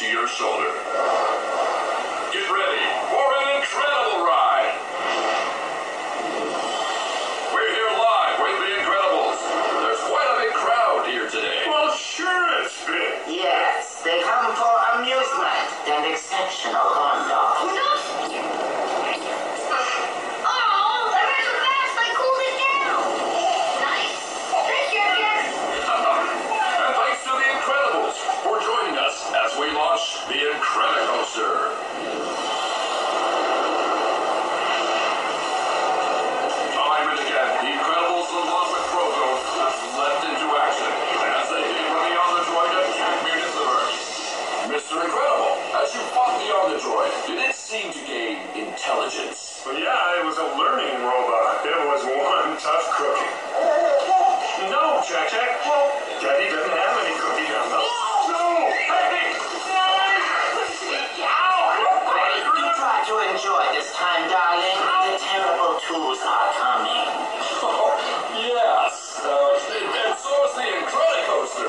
to your shoulder. Get ready for an incredible ride. We're here live with The Incredibles. There's quite a big crowd here today. Well, sure it's big. Yes, they come for amusement and exceptional conduct. Oh, I ran so fast I cooled it down. Nice. Thank you, Jack. And thanks to The Incredibles for joining us as we launch the Incredicoaster. Time and again, The Incredibles along with Frozo have leapt into action as they take from the Omnidroid and attack mutants of Earth. Mr. Incredible, as you fought the Omnidroid, did it seem to gain intelligence? Well, yeah, it was a learning robot. It was one tough cookie. No, Jack. Daddy doesn't have any cookie down there. No! Hey! You try to enjoy this time, darling. The terrible twos are coming. Oh, yes. And so is the Incredicoaster.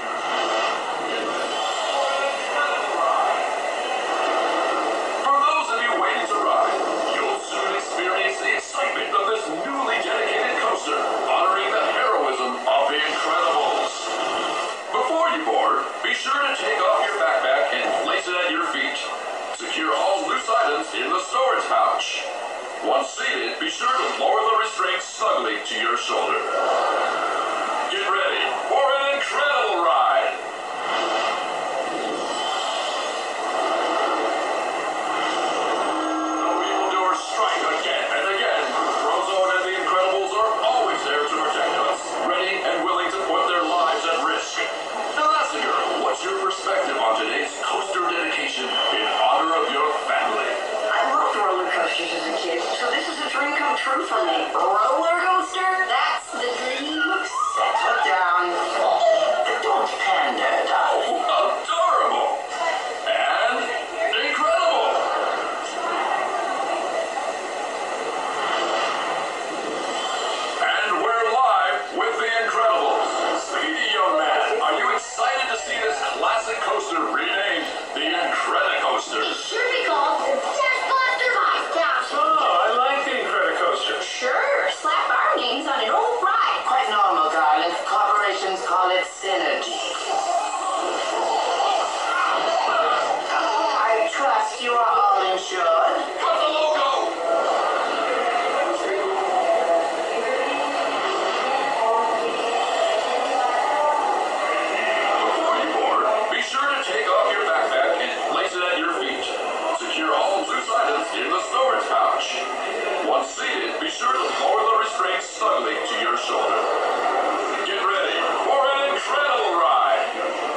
For those of you waiting to ride, you'll soon experience the excitement of this newly dedicated coaster, honoring the heroism of the Incredibles. Before you board, be sure to take off your backpack and place it at your feet. Secure all loose items in the storage pouch. Once seated, be sure to lower the restraints snugly to your shoulder. Get ready for an incredible ride. The evildoers strike again and again. Frozone and the Incredibles are always there to protect us, ready and willing to put their lives at risk. Elastigirl, what's your perspective on today's coaster dedication in honor of your family? I loved roller coasters as a kid, so this is a dream come true for me. Roller coaster? That's the dream. Settle down. Don't pander, darling. Adorable and incredible. And we're live with the Incredibles. Speedy, young man, are you excited to see this classic coaster renamed the Incredicoaster? It should be called Death Buster 5000. Oh, I like the Incredicoaster. Sure, slap our names on an old ride. Quite normal, darling. Corporations call it synergy. I trust you are all insured. Cut the logo! Before you board, be sure to take off your backpack and place it at your feet. Secure all loose items in the storage pouch. Once seated, be sure to lower the restraints snugly to your shoulder. Get ready for an incredible ride.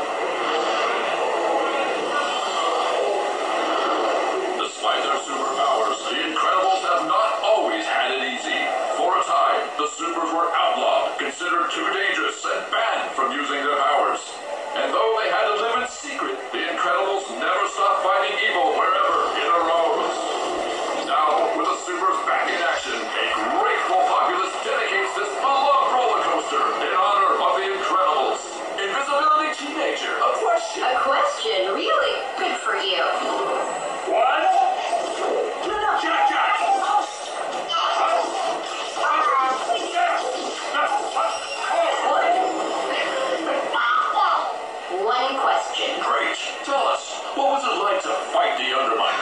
Despite their superpowers, the Incredibles have not always had it easy. For a time, the supers were outlawed, considered too dangerous, and banned from using their powers. And though they had to live in secret, the Incredibles never stopped fighting evil wherever it arose. Now, with the supers back in action, a grateful populace dedicates this beloved roller coaster in honor of the Incredibles. Invisibility Teenager, a question. A question, really? Good for you. What? Jack! One question. Great. Tell us, what was it like to fight the Underminers?